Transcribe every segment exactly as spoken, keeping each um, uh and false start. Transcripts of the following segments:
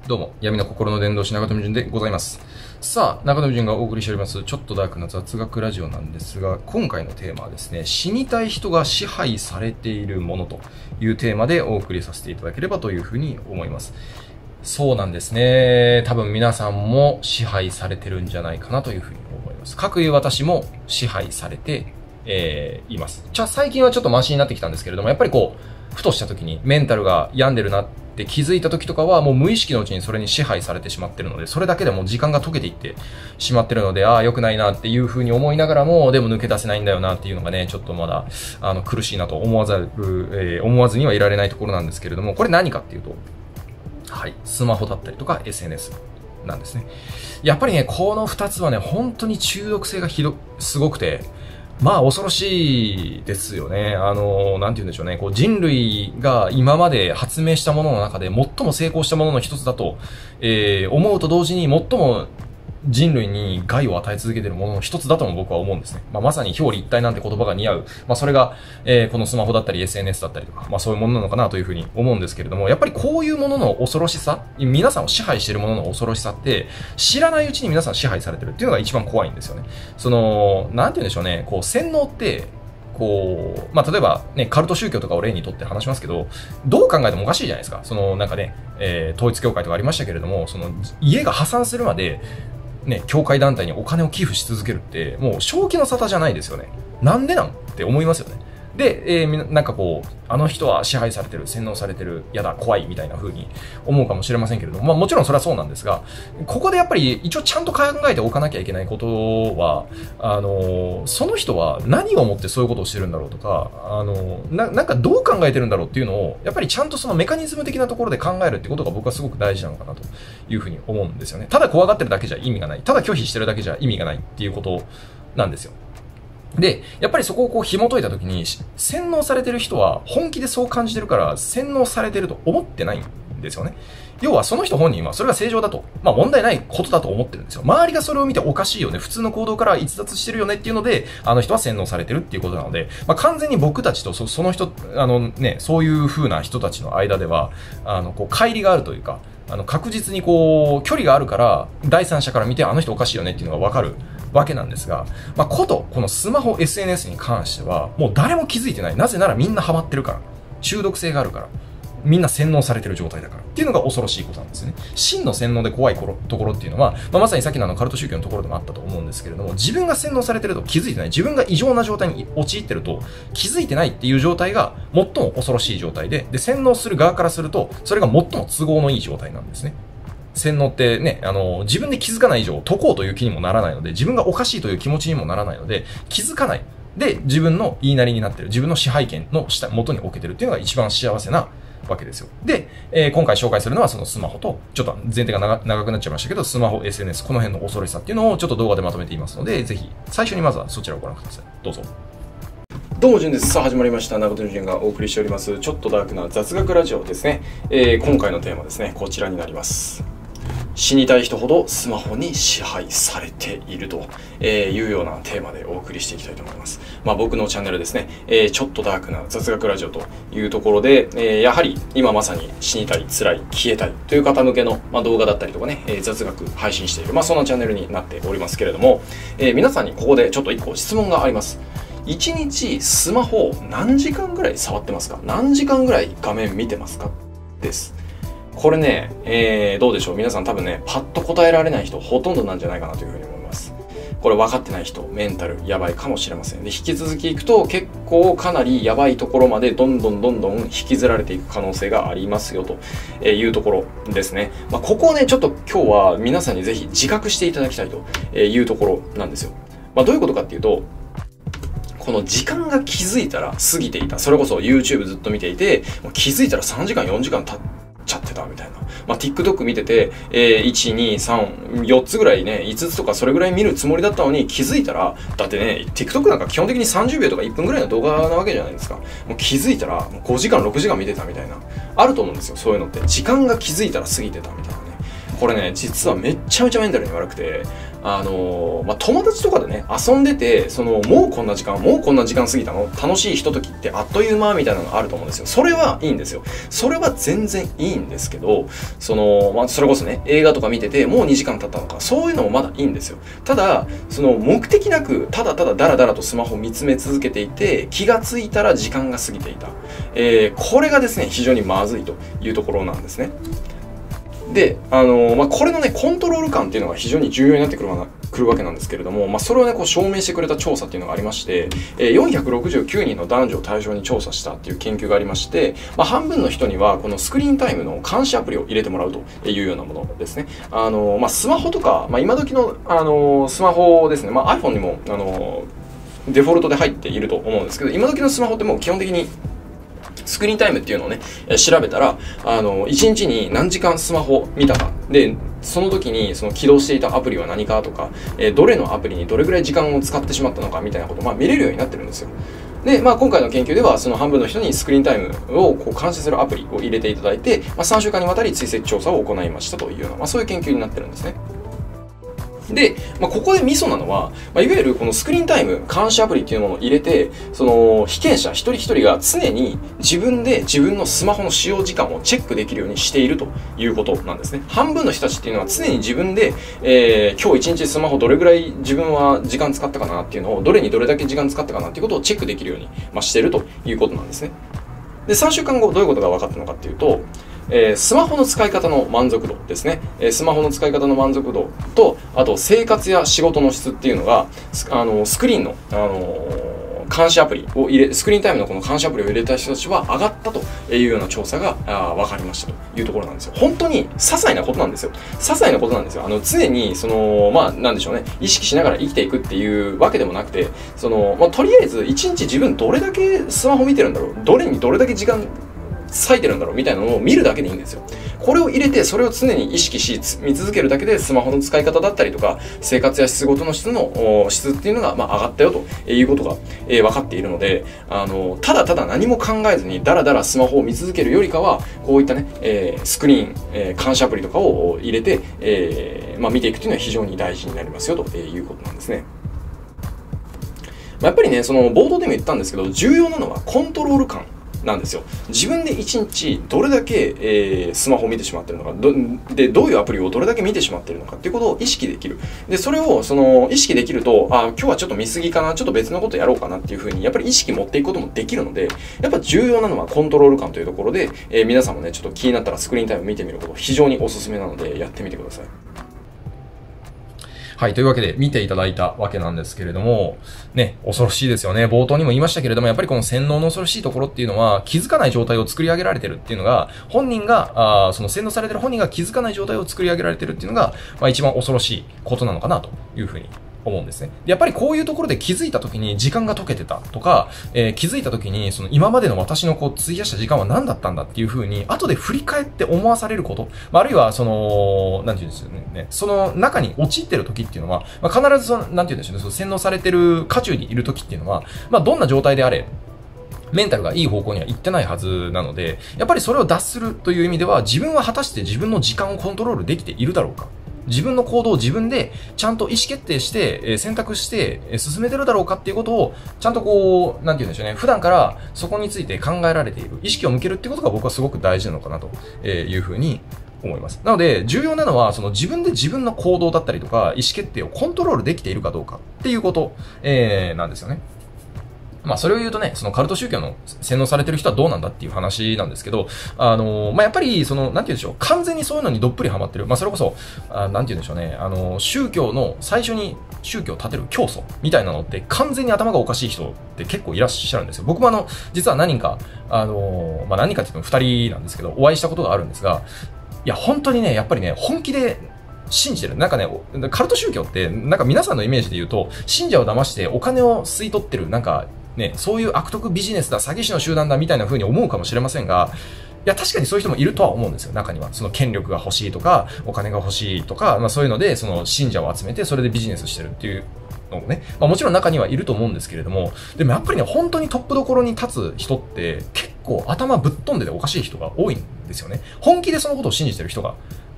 どうも、闇の心の伝道師中富淳でございます。さあ、中富淳がお送りしております、ちょっとダークな雑学ラジオなんですが、今回のテーマはですね、死にたい人が支配されているものというテーマでお送りさせていただければというふうに思います。そうなんですね。多分皆さんも支配されてるんじゃないかなというふうに思います。かくいう私も支配されて、えー、います。じゃあ最近はちょっとマシになってきたんですけれども、やっぱりこう、ふとした時にメンタルが病んでるなって気づいた時とかはもう無意識のうちにそれに支配されてしまってるので、それだけでもう時間が溶けていってしまってるので、ああ良くないなっていう風に思いながらも、でも抜け出せないんだよなっていうのがね、ちょっとまだあの苦しいなと思わざる、えー、思わずにはいられないところなんですけれども、これ何かっていうと、はい、スマホだったりとか エスエヌエス なんですね。やっぱりね、この二つはね、本当に中毒性がひど、すごくて、まあ恐ろしいですよね。あの、なんて言うんでしょうね。こう人類が今まで発明したものの中で最も成功したものの一つだと、えー、思うと同時に最も人類に害を与え続けているものの一つだとも僕は思うんですね。まあ、まさに表裏一体なんて言葉が似合う。まあ、それが、えー、このスマホだったり エスエヌエス だったりとか、まあ、そういうものなのかなというふうに思うんですけれども、やっぱりこういうものの恐ろしさ、皆さんを支配しているものの恐ろしさって、知らないうちに皆さん支配されてるっていうのが一番怖いんですよね。その、なんて言うんでしょうね、こう、洗脳って、こう、まあ、例えばね、カルト宗教とかを例にとって話しますけど、どう考えてもおかしいじゃないですか。その、なんかね、えー、統一教会とかありましたけれども、その、家が破産するまで、ね、教会団体にお金を寄付し続けるって、もう正気の沙汰じゃないですよね。なんでなんって思いますよね。で、えー、なんかこう、あの人は支配されてる、洗脳されてる、やだ、怖い、みたいな風に思うかもしれませんけれども、まあもちろんそれはそうなんですが、ここでやっぱり一応ちゃんと考えておかなきゃいけないことは、あのー、その人は何をもってそういうことをしてるんだろうとか、あのー、な、なんかどう考えてるんだろうっていうのを、やっぱりちゃんとそのメカニズム的なところで考えるってことが僕はすごく大事なのかなという風に思うんですよね。ただ怖がってるだけじゃ意味がない。ただ拒否してるだけじゃ意味がないっていうことなんですよ。で、やっぱりそこをこう紐解いたときに、洗脳されてる人は本気でそう感じてるから、洗脳されてると思ってないんですよね。要はその人本人はそれが正常だと、まあ問題ないことだと思ってるんですよ。周りがそれを見ておかしいよね、普通の行動から逸脱してるよねっていうので、あの人は洗脳されてるっていうことなので、まあ完全に僕たちと そ, その人、あのね、そういう風な人たちの間では、あの、こう、乖離があるというか、あの、確実にこう、距離があるから、第三者から見てあの人おかしいよねっていうのがわかるわけなんですが、まあ、こと、このスマホ エスエヌエス に関しては、もう誰も気づいてない。なぜならみんなハマってるから。中毒性があるから。みんな洗脳されてる状態だから。っていうのが恐ろしいことなんですね。真の洗脳で怖いところっていうのは、まあ、まさにさっきのあのカルト宗教のところでもあったと思うんですけれども、自分が洗脳されてると気づいてない。自分が異常な状態に陥ってると気づいてないっていう状態が最も恐ろしい状態で、で、洗脳する側からすると、それが最も都合のいい状態なんですね。洗脳ってね、あの、自分で気づかない以上、解こうという気にもならないので、自分がおかしいという気持ちにもならないので、気づかない。で、自分の言いなりになってる。自分の支配権の下、元に置けてるっていうのが一番幸せなわけですよ。で、えー、今回紹介するのはそのスマホと、ちょっと前提が 長, 長くなっちゃいましたけど、スマホ、エスエヌエス、この辺の恐ろしさっていうのをちょっと動画でまとめていますので、ぜひ、最初にまずはそちらをご覧ください。どうぞ。どうも、じゅんです。さあ、始まりました。中富淳がお送りしております、ちょっとダークな雑学ラジオですね。えー、今回のテーマですね、こちらになります。死にたい人ほどスマホに支配されているというようなテーマでお送りしていきたいと思います。まあ僕のチャンネルですね、えー、ちょっとダークな雑学ラジオというところで、えー、やはり今まさに死にたい、辛い、消えたいという方向けの、まあ、動画だったりとかね、えー、雑学配信している、まあそんなチャンネルになっておりますけれども、えー、皆さんにここでちょっと一個質問があります。いちにちスマホ何時間ぐらい触ってますか？何時間ぐらい画面見てますか？です。これね、えー、どうでしょう。皆さん多分ね、パッと答えられない人ほとんどなんじゃないかなというふうに思います。これ分かってない人、メンタルやばいかもしれません。で、引き続きいくと結構かなりやばいところまでどんどんどんどん引きずられていく可能性がありますよというところですね。まあ、ここをね、ちょっと今日は皆さんにぜひ自覚していただきたいというところなんですよ。まあ、どういうことかっていうと、この時間が気づいたら過ぎていた。それこそ YouTube ずっと見ていて、気づいたらさんじかん、よじかん経ってちゃってたみたいな。まあ、TikTok 見てて、えー、いち、に、さん、よっつぐらいね、いつつとかそれぐらい見るつもりだったのに気づいたら、だってね、TikTok なんか基本的にさんじゅうびょうとかいっぷんぐらいの動画なわけじゃないですか。もう気づいたらごじかん、ろくじかん見てたみたいな。あると思うんですよ、そういうのって。時間が気づいたら過ぎてたみたいなね。 これね、実はめっちゃめちゃメンタルに悪くて、あのー、まあ、友達とかでね、遊んでて、その、もうこんな時間、もうこんな時間過ぎたの楽しいひとときってあっという間みたいなのがあると思うんですよ。それはいいんですよ。それは全然いいんですけど、その、まあ、それこそね、映画とか見てて、もうにじかん経ったのか、そういうのもまだいいんですよ。ただ、その、目的なく、ただただダラダラとスマホを見つめ続けていて、気がついたら時間が過ぎていた。えー、これがですね、非常にまずいというところなんですね。で、あのー、まあ、これのね、コントロール感っていうのが非常に重要になってくるわくるわけなんですけれども、まあ、それをね、こう証明してくれた調査っていうのがありまして、えー、よんひゃくろくじゅうきゅうにんの男女を対象に調査したっていう研究がありまして、まあ、半分の人にはこのスクリーンタイムの監視アプリを入れてもらうというようなものですね。あのー、まあ、スマホとか、まあ、今時の、あのー、スマホですね、まあ、iPhone にも、あのー、デフォルトで入っていると思うんですけど、今時のスマホってもう基本的にスクリーンタイムっていうのをね、調べたら、あの、いちにちに何時間スマホ見たか。で、その時にその起動していたアプリは何かとか、えー、どれのアプリにどれぐらい時間を使ってしまったのかみたいなことを、まあ、見れるようになってるんですよ。で、まあ、今回の研究では、その半分の人にスクリーンタイムをこう監視するアプリを入れていただいて、まあ、さんしゅうかんにわたり追跡調査を行いましたというような、まあ、そういう研究になってるんですね。で、まあ、ここでミソなのは、まあ、いわゆるこのスクリーンタイム監視アプリっていうものを入れて、その被験者一人一人が常に自分で自分のスマホの使用時間をチェックできるようにしているということなんですね。半分の人たちっていうのは常に自分で、えー、今日一日スマホどれぐらい自分は時間使ったかなっていうのを、どれにどれだけ時間使ったかなっていうことをチェックできるように、まあ、しているということなんですね。で、さんしゅうかんごどういうことが分かったのかっていうと、えー、スマホの使い方の満足度ですね、えー、スマホの使い方の満足度と、あと生活や仕事の質っていうのが、あのスクリーンの、あのー、監視アプリを入れ、スクリーンタイムのこの監視アプリを入れた人たちは上がったというような調査があ分かりましたというところなんですよ。本当に些細なことなんですよ。些細なことなんですよ。あの常にその、まあなんでしょうね、意識しながら生きていくっていうわけでもなくて、その、まあ、とりあえず一日自分どれだけスマホ見てるんだろう、どれにどれだけ時間割いてるんだろうみたいなのを見るだけでいいんですよ。これを入れて、それを常に意識し、見続けるだけで、スマホの使い方だったりとか、生活や仕事の質の、質っていうのが、まあ、上がったよということが、えー、分かっているので、あの、ただただ何も考えずに、だらだらスマホを見続けるよりかは、こういったね、えー、スクリーン、えー、監視アプリとかを入れて、えー、まあ、見ていくというのは非常に大事になりますよということなんですね。やっぱりね、その、冒頭でも言ったんですけど、重要なのはコントロール感なんですよ。自分で一日どれだけ、えー、スマホを見てしまってるのか、どでどういうアプリをどれだけ見てしまってるのかっていうことを意識できる。でそれをその意識できると、あ今日はちょっと見過ぎかな、ちょっと別のことやろうかなっていうふうにやっぱり意識持っていくこともできるので、やっぱ重要なのはコントロール感というところで、えー、皆さんもねちょっと気になったらスクリーンタイム見てみること非常におすすめなのでやってみてください。はい。というわけで、見ていただいたわけなんですけれども、ね、恐ろしいですよね。冒頭にも言いましたけれども、やっぱりこの洗脳の恐ろしいところっていうのは、気づかない状態を作り上げられてるっていうのが、本人が、あその洗脳されてる本人が気づかない状態を作り上げられてるっていうのが、まあ一番恐ろしいことなのかなというふうに思うんですね。やっぱりこういうところで気づいた時に時間が解けてたとか、えー、気づいた時にその今までの私のこう費やした時間は何だったんだっていう風に後で振り返って思わされること、まあ、あるいはその、なんていうんですよね、その中に陥ってる時っていうのは、まあ、必ずその、なんていうんでしょうね、その洗脳されてる渦中にいる時っていうのは、まあどんな状態であれ、メンタルがいい方向には行ってないはずなので、やっぱりそれを脱するという意味では、自分は果たして自分の時間をコントロールできているだろうか。自分の行動を自分でちゃんと意思決定して、え選択して、え進めてるだろうかっていうことを、ちゃんとこう、なんて言うんでしょうね。普段からそこについて考えられている。意識を向けるっていうことが僕はすごく大事なのかなというふうに思います。なので、重要なのは、その自分で自分の行動だったりとか、意思決定をコントロールできているかどうかっていうこと、えー、なんですよね。まあそれを言うとね、そのカルト宗教の洗脳されてる人はどうなんだっていう話なんですけど、あの、まあやっぱりその、なんて言うんでしょう、完全にそういうのにどっぷりハマってる。まあそれこそ、あなんて言うんでしょうね、あの、宗教の最初に宗教を立てる教祖みたいなのって完全に頭がおかしい人って結構いらっしゃるんですよ。僕もあの、実は何人か、あの、まあ何人かって言っても二人なんですけど、お会いしたことがあるんですが、いや本当にね、やっぱりね、本気で、信じてる。なんかね、カルト宗教って、なんか皆さんのイメージで言うと、信者を騙してお金を吸い取ってる、なんか、ね、そういう悪徳ビジネスだ、詐欺師の集団だみたいな風に思うかもしれませんが、いや、確かにそういう人もいるとは思うんですよ。中には。その権力が欲しいとか、お金が欲しいとか、まあそういうので、その信者を集めて、それでビジネスしてるっていうのもね、まあもちろん中にはいると思うんですけれども、でもやっぱりね、本当にトップどころに立つ人って、結構頭ぶっ飛んでておかしい人が多いんですよね。本気でそのことを信じてる人が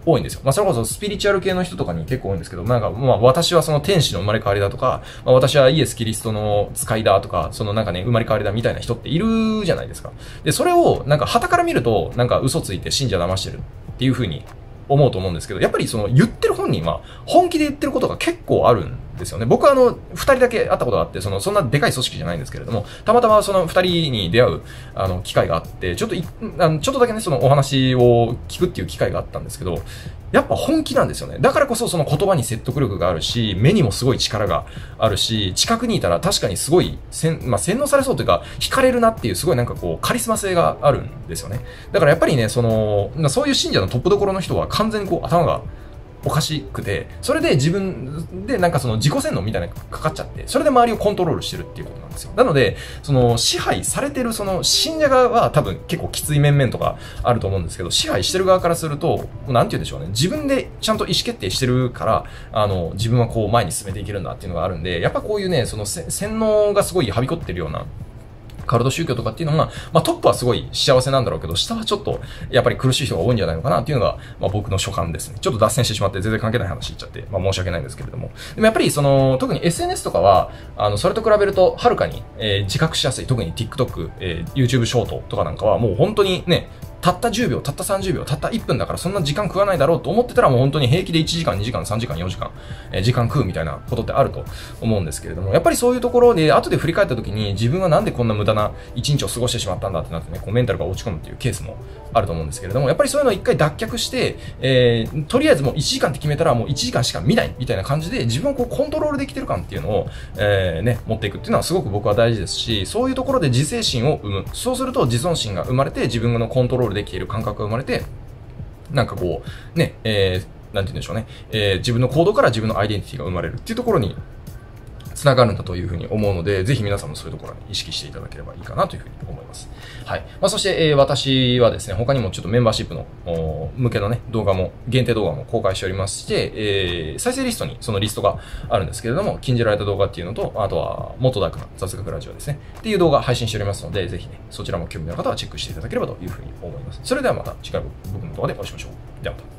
多いんですよ。まあ、それこそスピリチュアル系の人とかに結構多いんですけど、なんか、まあ、私はその天使の生まれ変わりだとか、まあ、私はイエス・キリストの使いだとか、そのなんかね、生まれ変わりだみたいな人っているじゃないですか。で、それを、なんか、傍から見ると、なんか嘘ついて信者騙してるっていう風に思うと思うんですけど、やっぱりその言ってる本人は本気で言ってることが結構あるんですよね。僕はあの、二人だけ会ったことがあって、その、そんなでかい組織じゃないんですけれども、たまたまその二人に出会う、あの、機会があって、ちょっとい、あのちょっとだけね、そのお話を聞くっていう機会があったんですけど、やっぱ本気なんですよね。だからこそその言葉に説得力があるし、目にもすごい力があるし、近くにいたら確かにすごい、せん、まあ、洗脳されそうというか、惹かれるなっていうすごいなんかこう、カリスマ性があるんですよね。だからやっぱりね、その、そういう信者のトップどころの人は完全にこう、頭が、おかしくて、それで自分でなんかその自己洗脳みたいなのがかかっちゃって、それで周りをコントロールしてるっていうことなんですよ。なので、その支配されてるその信者側は多分結構きつい面々とかあると思うんですけど、支配してる側からすると、なんて言うんでしょうね。自分でちゃんと意思決定してるから、あの、自分はこう前に進めていけるんだっていうのがあるんで、やっぱこういうね、その洗脳がすごいはびこってるような、カルト宗教とかっていうのが、まあトップはすごい幸せなんだろうけど、下はちょっと、やっぱり苦しい人が多いんじゃないのかなっていうのが、まあ僕の所感ですね。ちょっと脱線してしまって全然関係ない話言っちゃって、まあ申し訳ないんですけれども。でもやっぱりその、特に エスエヌエス とかは、あの、それと比べると、はるかに、えー、自覚しやすい。特に TikTok、えー、YouTube ショートとかなんかは、もう本当にね、たったじゅうびょう、たったさんじゅうびょう、たったいっぷんだからそんな時間食わないだろうと思ってたらもう本当に平気でいちじかん、にじかん、さんじかん、よじかん、えー、時間食うみたいなことってあると思うんですけれども、やっぱりそういうところで後で振り返った時に自分はなんでこんな無駄な一日を過ごしてしまったんだってなってね、こうメンタルが落ち込むっていうケースもあると思うんですけれども、やっぱりそういうのを一回脱却して、えー、とりあえずもういちじかんって決めたらもういちじかんしか見ないみたいな感じで自分をこうコントロールできてる感っていうのを、えー、ね、持っていくっていうのはすごく僕は大事ですし、そういうところで自制心を生む。そうすると自尊心が生まれて自分のコントロールできている感覚が生まれて、なんかこう、ね、えー、なんて言うんでしょうね、えー、自分の行動から自分のアイデンティティが生まれるっていうところにつながるんだというふうに思うので、ぜひ皆さんもそういうところに意識していただければいいかなというふうに思います。はい。まあ、そして、えー、私はですね、他にもちょっとメンバーシップの向けのね、動画も、限定動画も公開しておりまして、えー、再生リストにそのリストがあるんですけれども、禁じられた動画っていうのと、あとは、元ダークな雑学ラジオですね、っていう動画配信しておりますので、ぜひね、そちらも興味のある方はチェックしていただければというふうに思います。それではまた次回僕の動画でお会いしましょう。ではまた。